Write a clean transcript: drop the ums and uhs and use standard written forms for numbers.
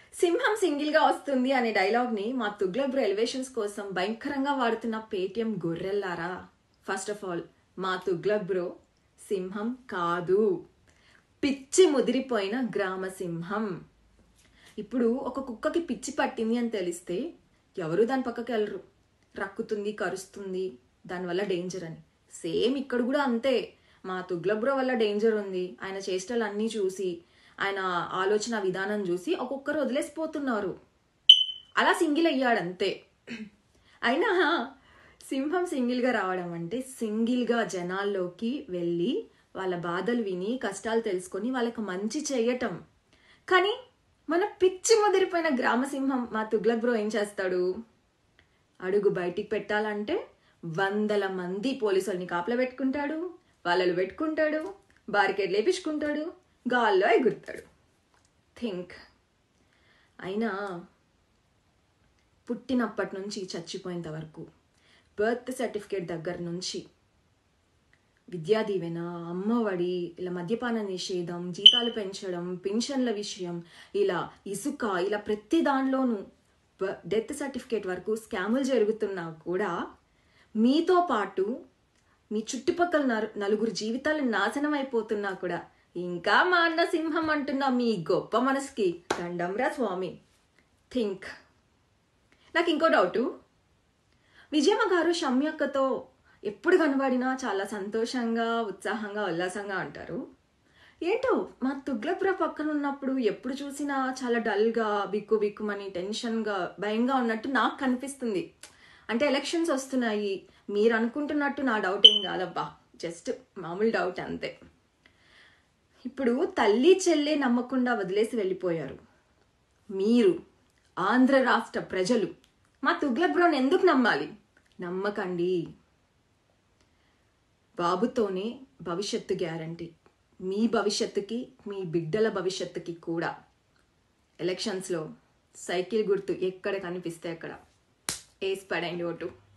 సింహం సింగిల్ గా వస్తుంది అనే డైలాగ్ ని మా తుగ్లక్ బ్రో ఎలివేషన్స్ కోసం భయంకరంగా వాడుతున్న పేటిఎం గొర్రెల్లారా. ఫస్ట్ ఆఫ్ ఆల్ మా తుగ్లక్ బ్రో సింహం కాదు, పిచ్చి ముదిరిపోయిన గ్రామ సింహం. ఇప్పుడు ఒక కుక్కకి పిచ్చి పట్టింది అని తెలిస్తే ఎవరు దాని పక్కకి వెళ్ళరు, రక్కుతుంది, కరుస్తుంది, దానివల్ల డేంజర్ అని. సేమ్ ఇక్కడ కూడా అంతే. మా తుగ్లక్ బ్రో వల్ల డేంజర్ ఉంది, ఆయన చేష్టలు అన్నీ చూసి, ఆయన ఆలోచన విధానం చూసి ఒక్కొక్కరు వదిలేసిపోతున్నారు. అలా సింగిల్ అయ్యాడంతే. అయినా సింహం సింగిల్గా రావడం అంటే సింగిల్గా జనాల్లోకి వెళ్ళి వాళ్ళ బాధలు విని కష్టాలు తెలుసుకొని వాళ్ళకి మంచి చేయటం. కానీ మన పిచ్చి ముదిరిపోయిన గ్రామసింహం మా తుగ్లక్ బ్రో ఏం చేస్తాడు? అడుగు బయటికి పెట్టాలంటే 100 మంది పోలీసుల్ని కాపలా పెట్టుకుంటాడు, వాళ్ళలు పెట్టుకుంటాడు, బారికేడ్ లేపించుకుంటాడు, గాల్లో ఎగురుతాడు. థింక్. అయినా పుట్టినప్పటి నుంచి చచ్చిపోయేంత వరకు, బర్త్ సర్టిఫికేట్ దగ్గర నుంచి విద్యా దీవెన, అమ్మఒడి, ఇలా మద్యపాన నిషేధం, జీతాలు పెంచడం, పెన్షన్ల విషయం, ఇలా ఇసుక, ఇలా ప్రతి దానిలోనూ డెత్ సర్టిఫికేట్ వరకు స్కాములు జరుగుతున్నా కూడా మీతో పాటు మీ చుట్టుపక్కల నలుగురు జీవితాలు నాశనం అయిపోతున్నా కూడా ఇంకా మా అన్న సింహం అంటున్నా మీ గొప్ప మనసుకి దండంరా స్వామి. థింక్. నాకు ఇంకో డౌటు. విజయమ్మ గారు షమ్యక్కతో ఎప్పుడు కనబడినా చాలా సంతోషంగా, ఉత్సాహంగా, ఉల్లాసంగా అంటారు. ఏంటో మా తుగ్లక్ బ్రో పక్కన ఉన్నప్పుడు ఎప్పుడు చూసినా చాలా డల్గా, బిక్కు బిక్కుమని, టెన్షన్గా, భయంగా ఉన్నట్టు నాకు కనిపిస్తుంది. అంటే ఎలక్షన్స్ వస్తున్నాయి, మీరు అనుకుంటున్నట్టు నా డౌట్ ఏం కాదబ్బా, జస్ట్ మామూలు డౌట్ అంతే. ఇప్పుడు తల్లి చెల్లె నమ్మకుండా వదిలేసి వెళ్ళిపోయారు. మీరు ఆంధ్ర రాష్ట్ర ప్రజలు మా తుగ్లక్ బ్రోని ఎందుకు నమ్మాలి? నమ్మకండి. బాబుతోనే భవిష్యత్తు గ్యారంటీ, మీ భవిష్యత్తుకి, మీ బిడ్డల భవిష్యత్తుకి కూడా. ఎలక్షన్స్లో సైకిల్ గుర్తు ఎక్కడ కనిపిస్తే అక్కడ వేసి పడండి ఓటు.